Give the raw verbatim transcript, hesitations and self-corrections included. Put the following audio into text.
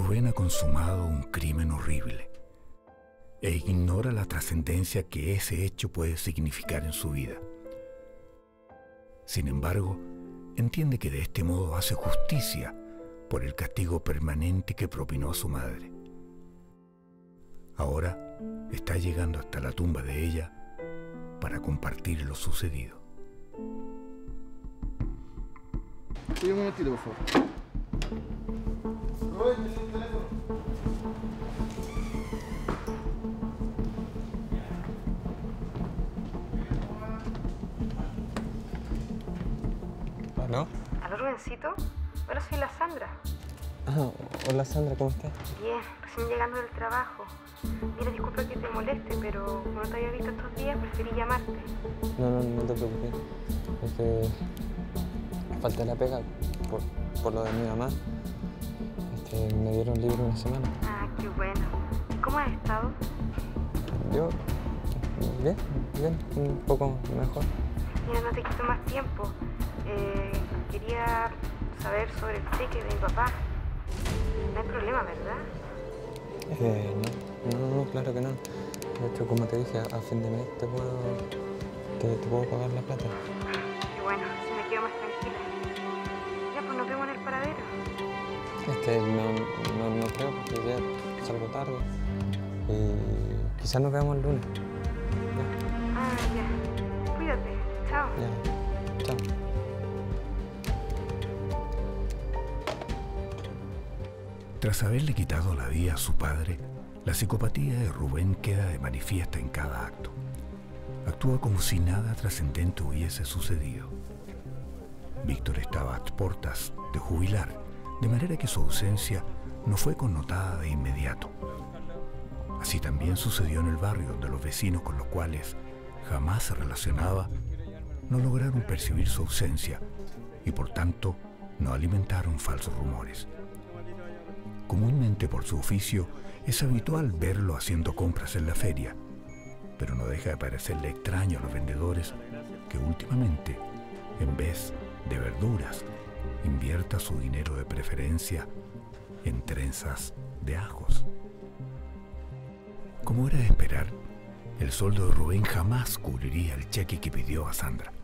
Rubén ha consumado un crimen horrible e ignora la trascendencia que ese hecho puede significar en su vida. Sin embargo, entiende que de este modo hace justicia por el castigo permanente que propinó a su madre. Ahora está llegando hasta la tumba de ella para compartir lo sucedido. Sí, un momentito, por favor. Rubén, ¿tienes el teléfono? ¿Aló? ¿Aló, Rubencito? Hola, soy la Sandra. Ah, hola Sandra, ¿cómo estás? Bien, recién llegando del trabajo. Mira, disculpa que te moleste, pero como no te había visto estos días, preferí llamarte. No, no, no te preocupes. Es que falté la pega por, por lo de mi mamá. Es que me dieron libre una semana. Ah, qué bueno. ¿Cómo has estado? Yo, bien, bien, un poco mejor. Mira, no te quito más tiempo. Eh, quería saber sobre el cheque de mi papá. No hay problema, ¿verdad? Eh, no, no, no, claro que no. De hecho, como te dije, a fin de mes te puedo, te, te puedo pagar la plata. Qué bueno, así me quedo más tranquila. Ya, pues nos vemos en el paradero. Es que no, no, no creo, porque ya salgo tarde. Y quizás nos veamos el lunes. Ya. Ah, ya. Cuídate. Chao. Ya. Chao. Tras haberle quitado la vida a su padre, la psicopatía de Rubén queda de manifiesta en cada acto. Actúa como si nada trascendente hubiese sucedido. Víctor estaba a puertas de jubilar, de manera que su ausencia no fue connotada de inmediato. Así también sucedió en el barrio, donde los vecinos con los cuales jamás se relacionaba no lograron percibir su ausencia y por tanto no alimentaron falsos rumores. Comúnmente por su oficio es habitual verlo haciendo compras en la feria, pero no deja de parecerle extraño a los vendedores que últimamente, en vez de verduras, invierta su dinero de preferencia en trenzas de ajos. Como era de esperar, el sueldo de Rubén jamás cubriría el cheque que pidió a Sandra.